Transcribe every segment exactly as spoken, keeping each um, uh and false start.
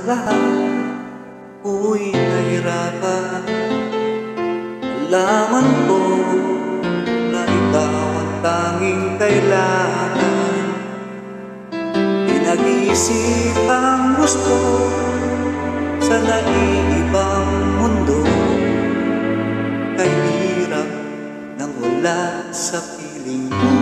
lahat, ako'y nahirapan. Alaman ko na ikaw ang tanging kailangan. Pinag-iisip ang gusto sa naiibang mundo. Kay hirap nang wala sa piling mo.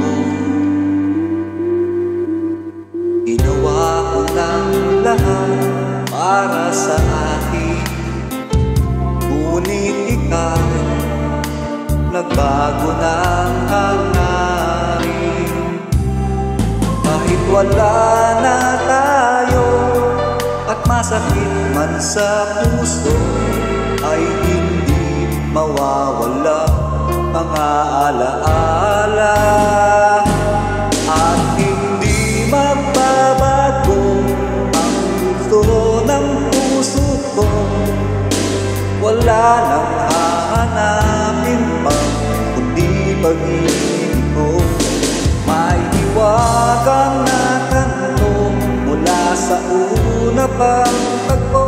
Ginawa ko ng lahat para sa akin, ngunit ikaw nagbago ng hangarin. Kahit wala na tayo at masakit man sa puso, ay hindi mawawala mga alaala. At hindi magbabago ang gusto ng puso ko. Wala nang hahanapin pa kundi pag-ibig ko. May hiwagang nakanto mula sa una pang tagpo.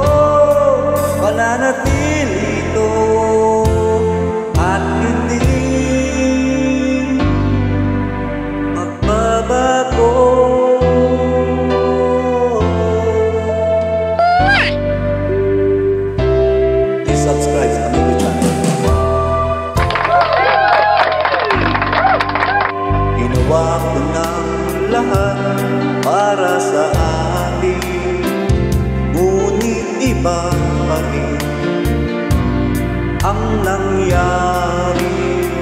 Mananatili ito at hindi magbabago. Please subscribe sa aming channel. Ginawa ko ng lahat para sa atin, ngunit iba pa rin ang nangyari.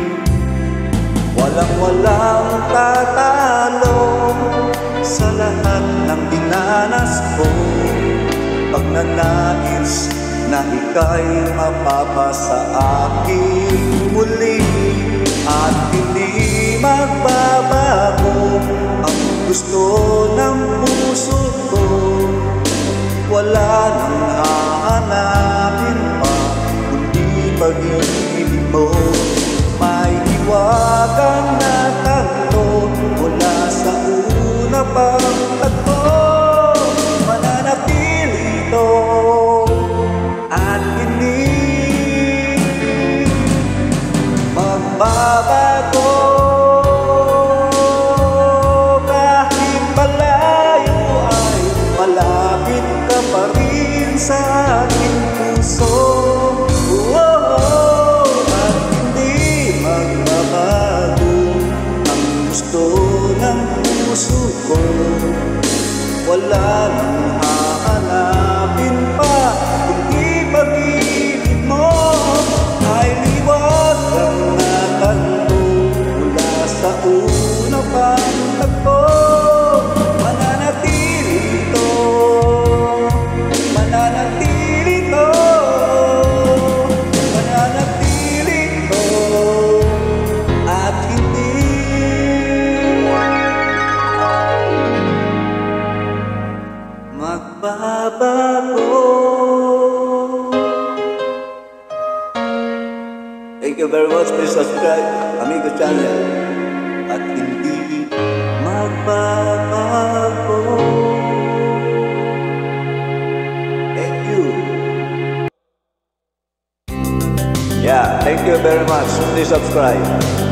Walang-walang tatalo sa lahat ng dinanas ko. Pag nanais na ika'y mapapasa akin muli, at hindi magbabago ang gusto ng puso ko. Wala nang hahanapin pa kundi pag-ibig mo. May hiwagang natanto mula sa una pang tagpo. Mananatili ito at hindi magbabago. Kahit malayo ay malapit ka pa rin sa aking puso. Oh, at hindi magbabago ang gusto ng puso ko. Wala nang hahanapin pa kundi pag-ibig mo. Ay liwag ang natanto mula sa una pang tagpo. Mananatili ito, mananatili ito, mananatili ito at hindi magbabago. Thank you very much. Please subscribe Amigo Channel at hindi magbabago. Thank you. Yeah, thank you very much. Please subscribe.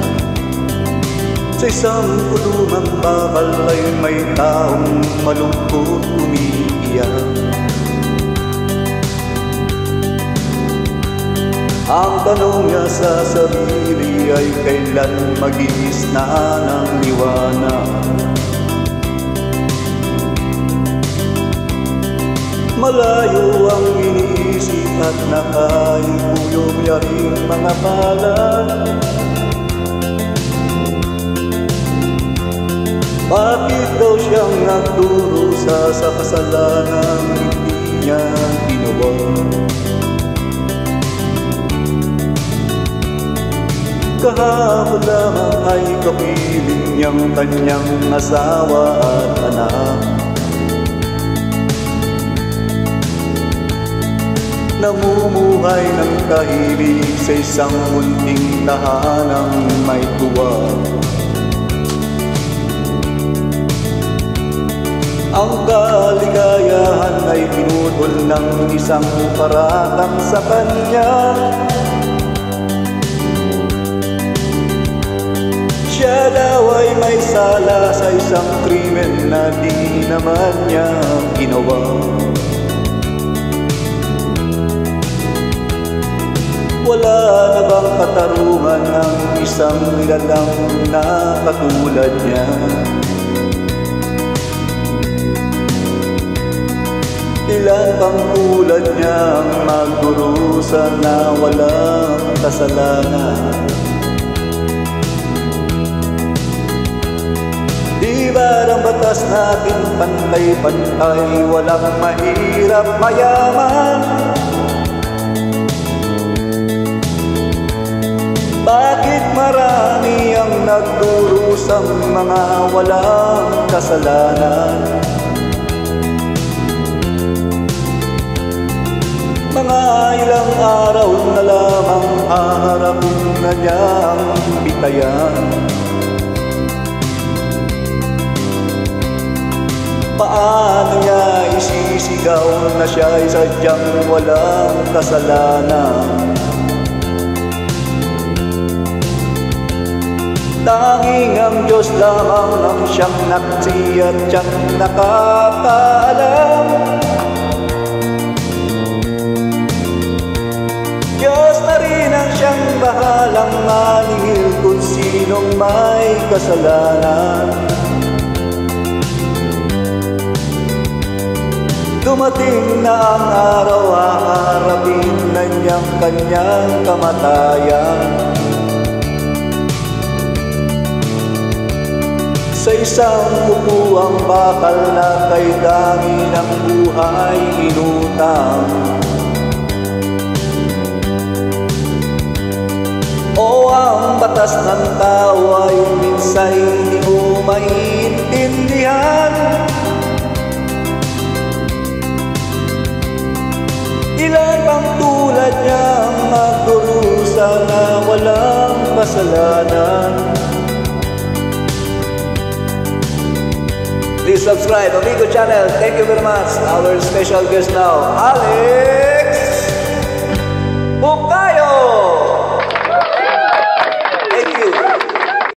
Sa isang kulungang bakal ay may taong malungkot umiiyak. Ang tanong niya sa sarili ay kailan mag-iisna ng liwanag. Malayo ang iniisip at nakaibuyong niya rin mga palad. Bakit daw siyang nagdurusa sa kasalanan hindi niya ginawa? Kahapon lamang ay kapiling niyang kanyang asawa at anak. Namumuhay ng tahimik sa isang munting tahanang may tuwa. Ang kaligayahan ay pinutol ng isang paratang sa kanya. Siya daw ay may sala sa isang krimen na di naman niya ginawa. Wala na bang katarungan ang isang nilalang na katulad niya? Ilan pang tulad niya ang magdurusa na walang kasalanan? Di ba ang batas natin pantay-pantay, walang mahirap mayaman? Bakit marami ang nagdurusang mga walang kasalanan? Mga ilang araw na lamang haharapin na niya ang bitayan. Paano niya isisigaw na siya ay sadyang walang kasalanan? Tanging ang Diyos lamang ang siyang naksi at siyang nakakaalam. Diyos na rin ang siyang bahalang maningil kung sinong may kasalanan. Dumating na ang araw, haharapin na niyang kanyang kamatayan. Sa isang kukuang bakal na kay dami ng buhay inutang. O ang batas ng tao ay minsay di mo maintindihan. Ilan pang tulad niya ang magdurusa na walang kasalanan? Please subscribe Amigo Channel. Thank you very much. Our special guest now, Alex